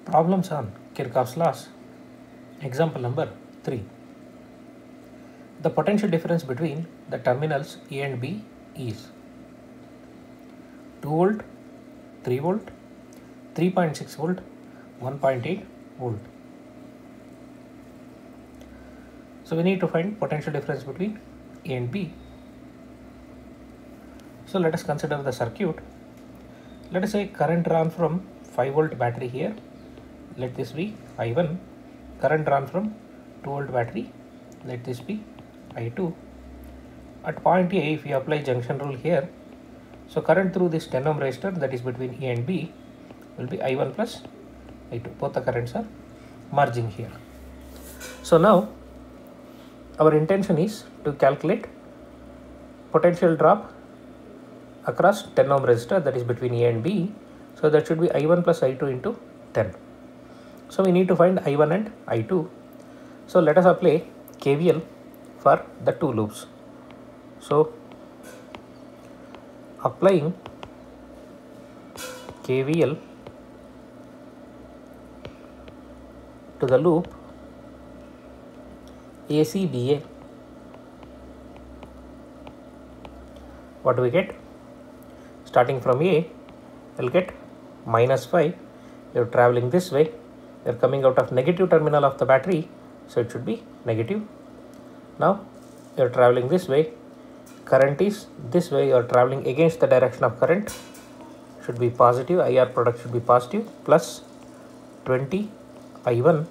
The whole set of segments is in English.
Problems on Kirchhoff's laws. Example number 3. The potential difference between the terminals A and B is 2 volt, 3 volt, 3.6 volt, 1.8 volt. So we need to find potential difference between A and B. So let us consider the circuit. Let us say current drawn from 5 volt battery here. Let this be I1. Current drawn from 2 volt battery. Let this be I2. At point A, if we apply junction rule here, so current through this 10 ohm resistor, that is between A and B, will be I1 plus I2. Both the currents are merging here. So now our intention is to calculate potential drop across 10 ohm resistor, that is between A and B. So that should be I1 plus I2 into 10. So we need to find I1 and I2. So let us apply KVL for the two loops. So applying KVL to the loop ACBA, what do we get? Starting from A, we'll get -5. You're traveling this way. You're coming out of negative terminal of the battery, so it should be negative. Now you're traveling this way. Current is this way. You're traveling against the direction of current. Should be positive. IR product should be positive. Plus 20 I1.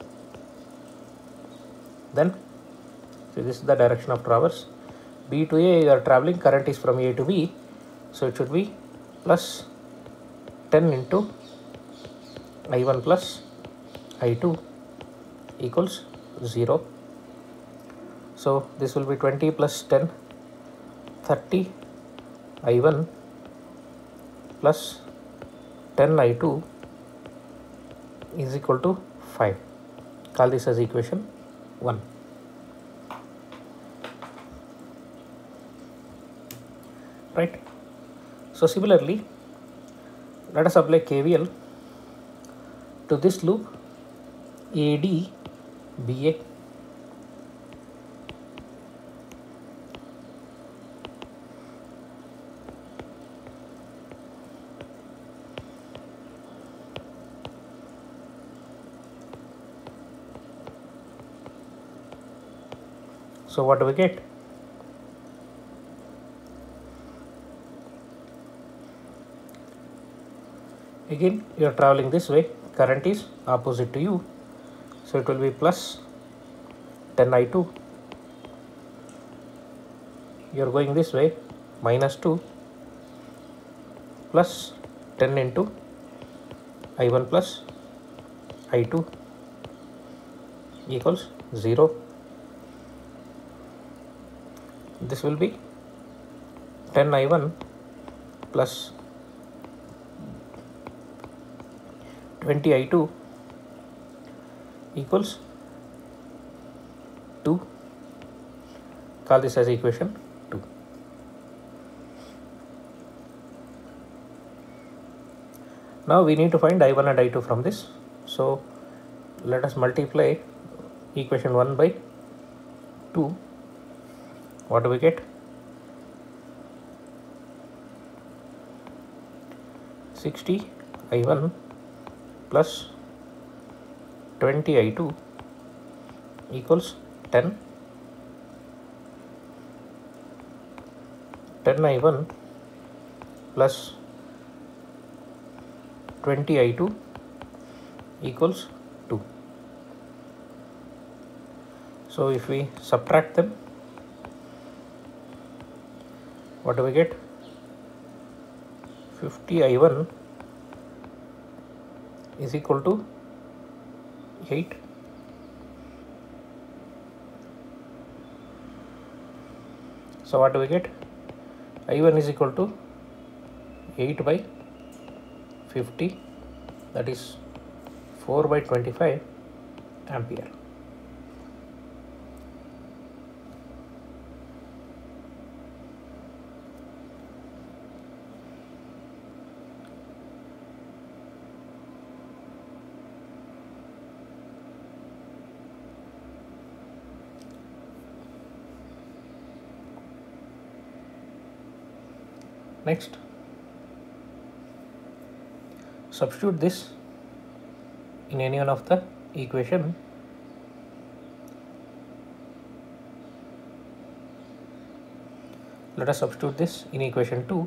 Then so this is the direction of traverse. B to A, you are traveling. Current is from A to B, so it should be plus 10 into I1 plus I2 equals 0. So this will be 20 plus 10, 30 I1 plus 10 I2 is equal to 5. Call this as equation 1. Right. So similarly, let us apply KVL to this loop ADBA. So what do we get? Again, you are traveling this way. Current is opposite to you, so it will be plus 10 I2. You are going this way, -2 plus 10 into I1 plus I2 equals 0. This will be 10 I1 plus 20 I2 equals 2. Call this as equation 2. Now we need to find I1 and I2 from this. So let us multiply equation 1 by 2. What do we get? 60 I1 plus 20 I2 equals 10. 10 I1 plus 20 I2 equals 2. So if we subtract them, what do we get? 50 I1 is equal to 8. So what do we get? I1 is equal to 8 by 50, that is 4 by 25 ampere. Next, substitute this in any one of the equation. Let us substitute this in equation 2.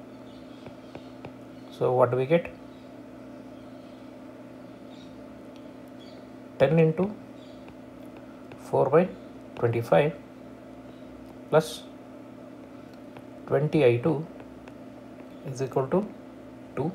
So what do we get? 10 into 4 by 25 plus 20i2 is equal to 2.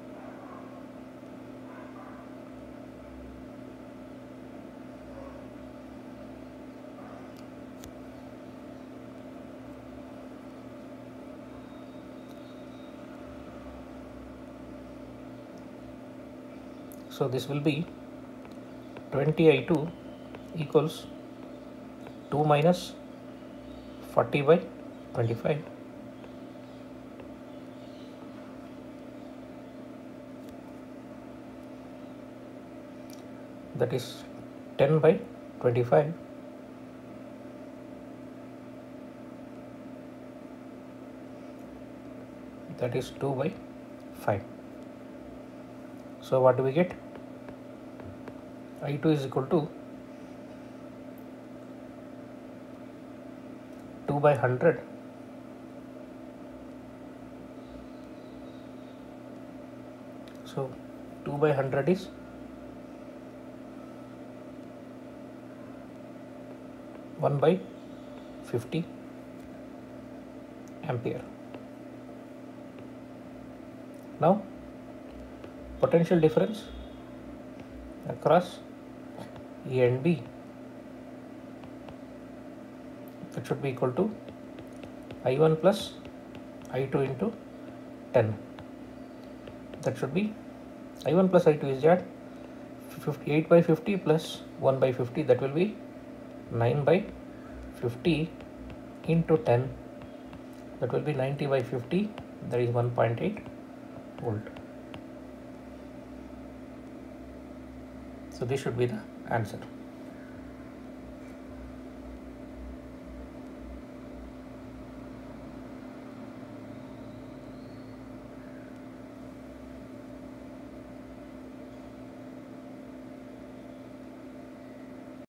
So this will be 20i2 equals 2 minus 40 by 25. That is 10 by 25. That is 2 by 5. So what do we get? I2 is equal to 2 by 100 so 2 by 100 is 1 by 50 ampere. Now potential difference across A and B, that should be equal to I1 plus I2 into 10. That should be I1 plus I2 is that 8 by 50 plus 1 by 50, that will be 9 by 50 into 10, that will be 90 by 50, that is 1.8 volt. So this should be the answer.